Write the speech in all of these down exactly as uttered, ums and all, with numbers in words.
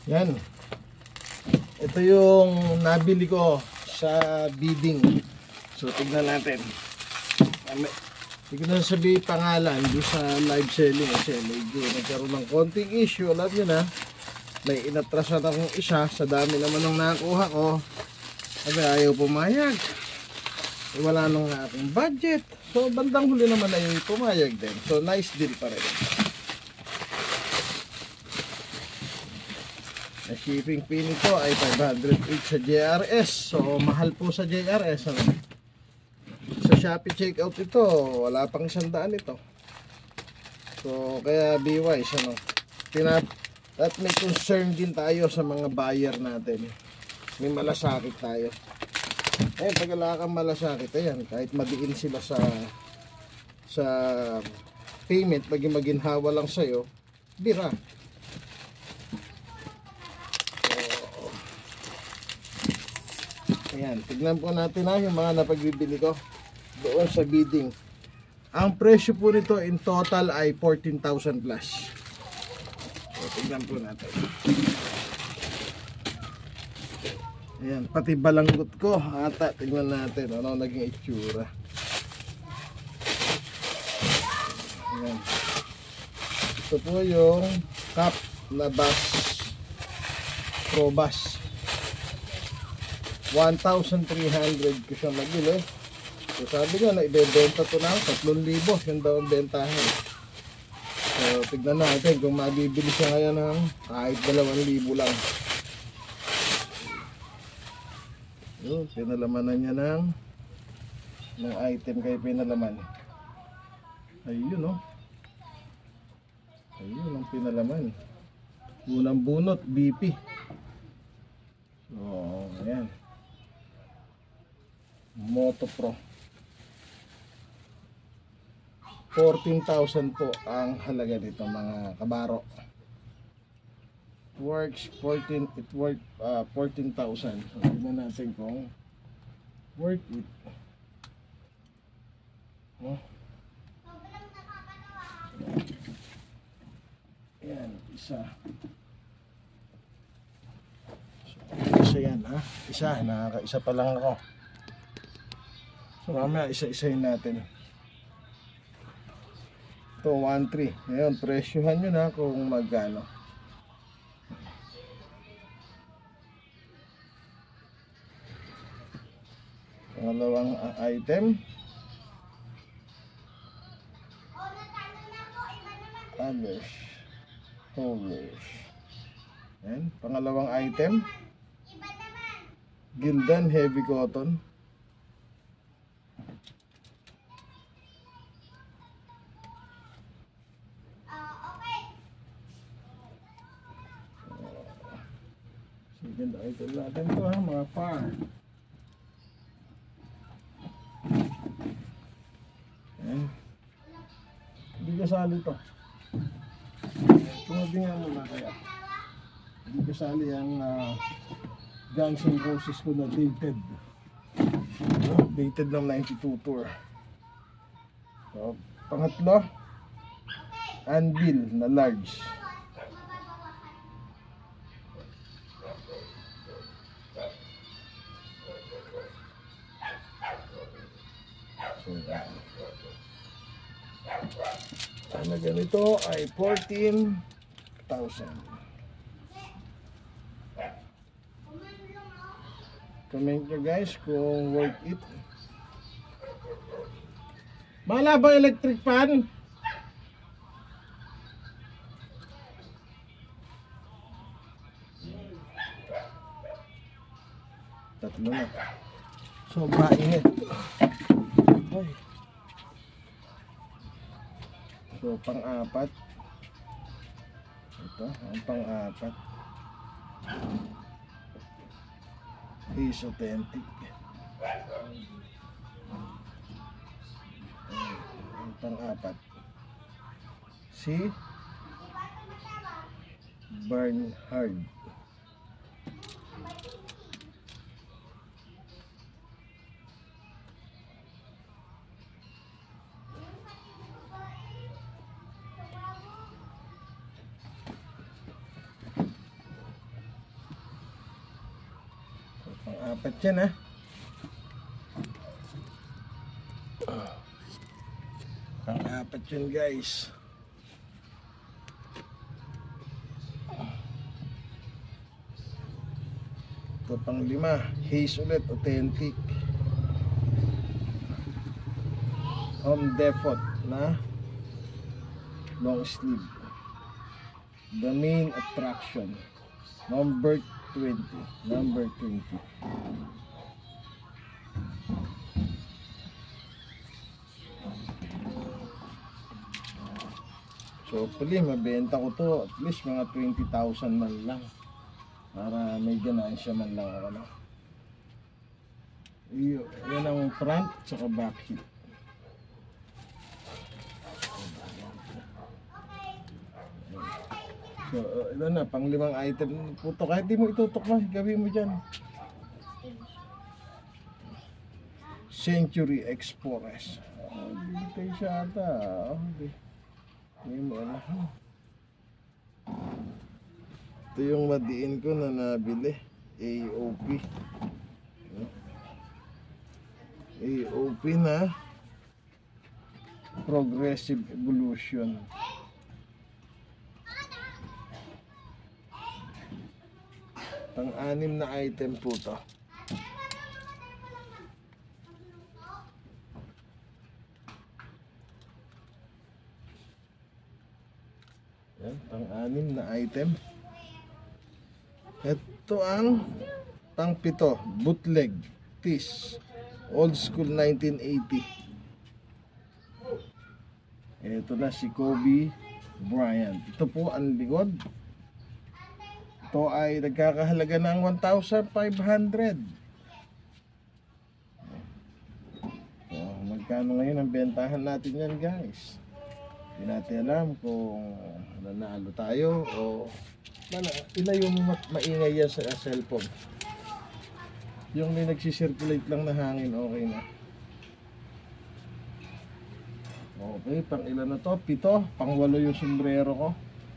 Yan. Ito yung nabili ko sa bidding. So tignan natin. Hindi ko na sabihin pangalan doon sa live selling kasi medyo nagkaroon ng konting issue. Alam nyo na, may inatrasan akong isa sa dami naman ng nakuha ko. Sabi ayaw pumayag. E, wala nang akong budget. So bandang huli naman ay pumayag din. So nice deal pa rin. Ang shipping fee nito ay five hundred each sa J R S. So mahal po sa J R S. Ano? Sa Shopee checkout ito, wala pang isang daan ito. So kaya be wise, ano? Pinap at may concern din tayo sa mga buyer natin. May malasakit tayo. Eh pag wala kang malasakit, ayan, kahit madiin sila sa sa payment, pag maginhawa lang sa'yo, bira. Ayan, tignan po natin na yung mga napagbibili ko doon sa bidding. Ang presyo po nito in total ay fourteen thousand plus. So, tignan po natin. Ayan, pati balanggot ko ata, tignan natin ano naging itsura. Ayan. Ito po yung cup na bass, Pro Bass. one thousand three hundred ko siya nabili. So sabi niya na ibebenta to ng tatlong libo yung daw ang bentahin. So tignan natin kung mabibili siya ngayon ng kahit dalawang libo lang. So pinalamanan niya ng ng item kay pinalaman. Ayun o. Ayun ang pinalaman. Unang bunot B P. So ayan, Moto Pro. fourteen thousand po ang halaga dito mga kabaro. Works fourteen, it worth uh, fourteen thousand. So tignan natin kung worth it. Oh. Ayan, isa. So, isa yan ha. Isa, nakaka-isa pa lang ako. So mamaya isa-isahin natin. Ito one three. Ngayon presyohan nyo na kung magkano. Pangalawang uh, item. Others. Holders. Ayan, pangalawang item. Gildan Heavy Cotton. Ganda item natin to ha, mga par. Ayan. Hindi kasali to. Tumabi nga muna kaya. Hindi kasali ang uh, Guns N' Roses ko na dated. Uh, dated ng ninety-two tour. So, pangatlo, Anvil na large. Ang ganito ay fourteen thousand. Comment nyo guys kung worth it. Mahal ba electric fan? Tatlo na. Sobra init. Ay. So pang-apat. Ito ang pang-apat. Is authentic. Ang pang-apat. Si Bernhard. Apat yan ha. Pang-apat yun guys. Ito pang lima. Haze ulit. Authentic. Home Depot na long sleeve. The main attraction. Number twenty. Number twenty. So, hopefully, mabenta ko to at least mga twenty thousand man lang. Para may ganansya man lang ako na. Yan ang front at back hip. So, uh, ito na, pang limang item. Puto, kahit di mo itutok na, gawin mo dyan. Century Express. Oh, bigay siya ata. Oh, di. Hindi mo alam. Ito yung madiin ko na nabili. A O P. A O P na Progressive Evolution. Pang-anim na item po to. Yan, pang-anim na item. Ito ang pang-pito, bootleg tees, old school nineteen eighty. Ito na si Kobe Bryant. Ito po ang likod. Ito ay nagkakahalaga ng one thousand five hundred. So, magkano ngayon ang bentahan natin yan guys? Hindi natin alam kung nanalo tayo o mana, ilayo mo ma maingay yan sa cellphone. Yung may nagsisirculate lang na hangin, okay na. Okay, pang ilan na to? Pito, pang walo yung sombrero ko.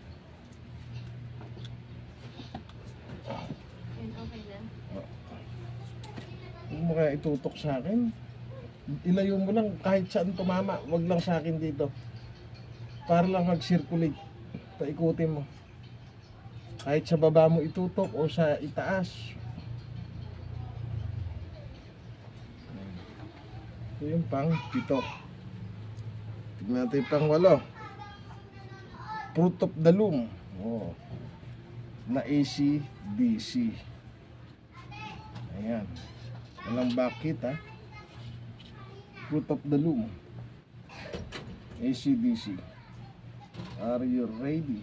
Okay na. Huwag mo kaya itutok sa akin. Ilayo mo lang kahit saan tumama, wag lang sa akin dito. Para lang mag-circulate. Paikutin mo. Kahit sa baba mo itutok o sa itaas. Ito yung pang pito. Tignan natin yung pang walo. Fruit of the Loom. Oh. Na A C D C. Ayan. Walang bakit ha. Fruit of the Loom. A C D C. Are you ready?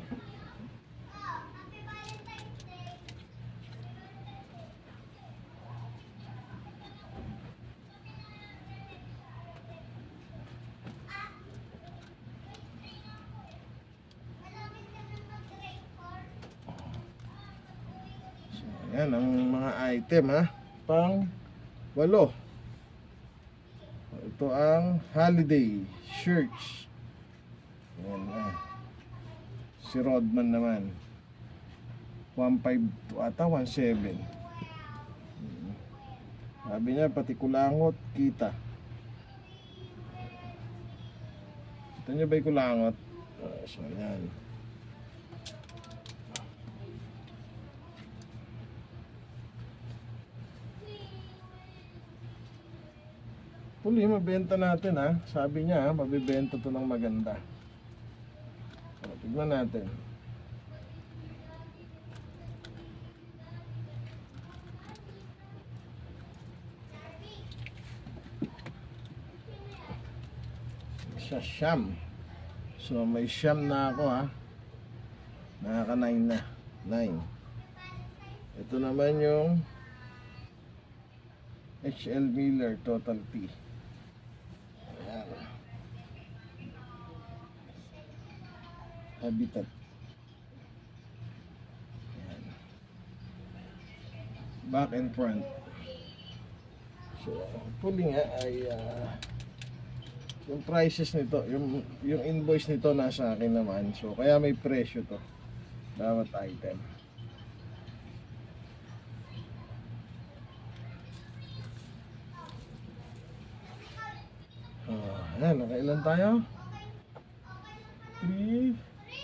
Yan ang mga item ha. Pang walo. Ito ang holiday shirts. Yan ha. Si Rodman naman. one five to ata one seven. Sabi niya pati kulangot kita. Ito niyo ba yung kulangot? Uh, so yan. Puli, mabenta natin ha. Sabi niya ha, mabibenta to ng maganda. So, tignan natin. Sa Siyam. So may Siyam na ako ha. Nakaka nine na. nine. Ito naman yung H L Miller Total T. Ayan. Habitat. Ayan. Back and front. So puli nga ay uh, yung prices nito, yung, yung invoice nito nasa akin naman. So kaya may presyo to bawat item. Ayan, nakailan tayo? three.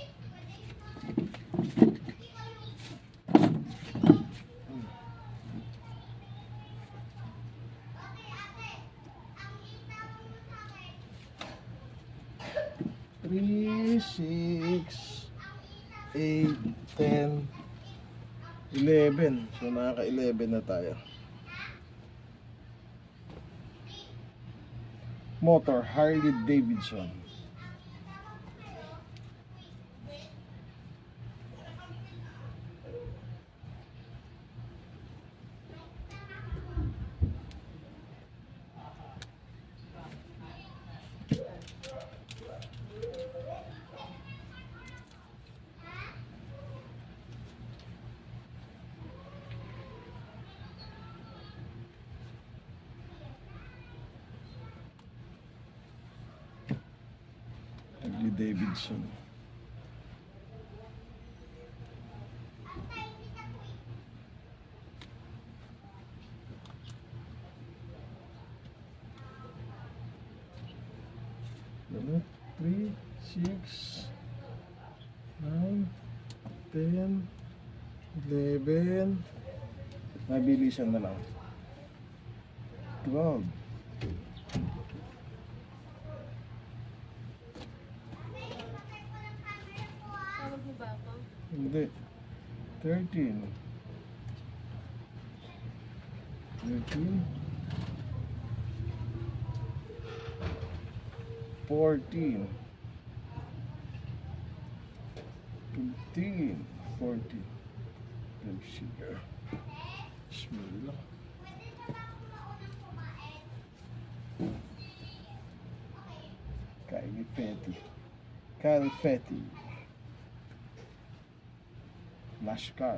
three, six, eight, ten, eleven. So nakaka-eleven na tayo. Motor Harley Davidson. Harley Davidson. three, six, nine, ten, eleven. Mabilisan na lang. twelve. Hindi. thirteen. thirteen. fourteen. fifteen. fourteen. Let's see here. Bismillah. Califetti. Califetti. Lashkar.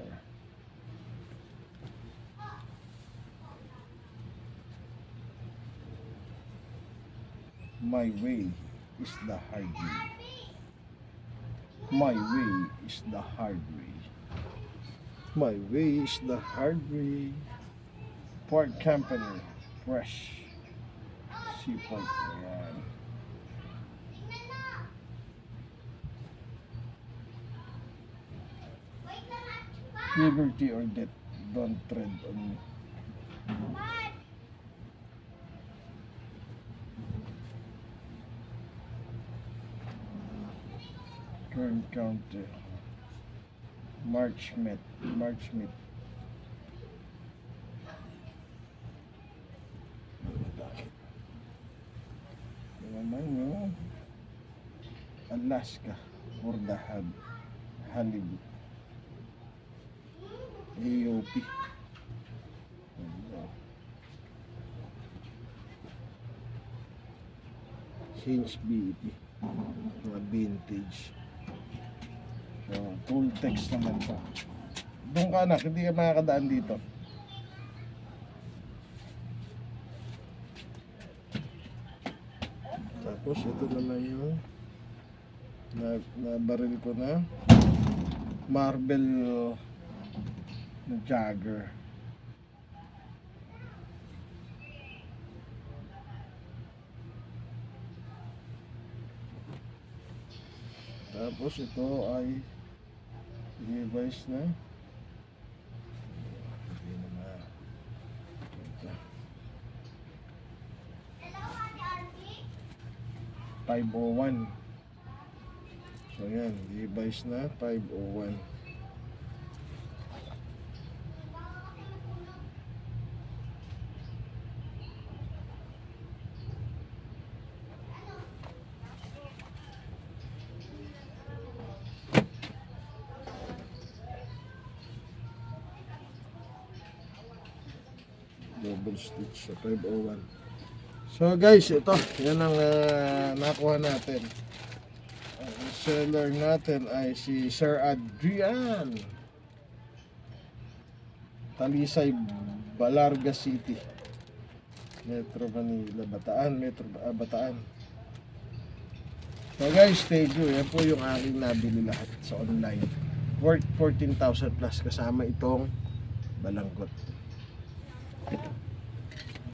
My way is the hard way. My way is the hard way. My way is the hard way. Port Company. Fresh. Seaport. Ayan. Liberty or death, don't tread on me. Kern County. March Met. March Met. Naman yung Alaska for the hub. Hollywood. A O P. Change B E P. Mga vintage. So, full text naman to. Doon ka anak, hindi ka makakadaan dito. Tapos ito naman yung na, na baril ko na Marvel na Jagger. Tapos ito ay device na five oh one. So yan, device na five oh one. Double stitch sa five oh one. So guys, ito, yan ang uh, nakuha natin. Ang seller natin ay si Sir Adrian, Talisay, Balarga City, Metro Manila, Bataan, Metro ah, Bataan. So guys, thank you. Yan po yung aking nabili lahat sa online. Worth fourteen thousand plus kasama itong balanggot.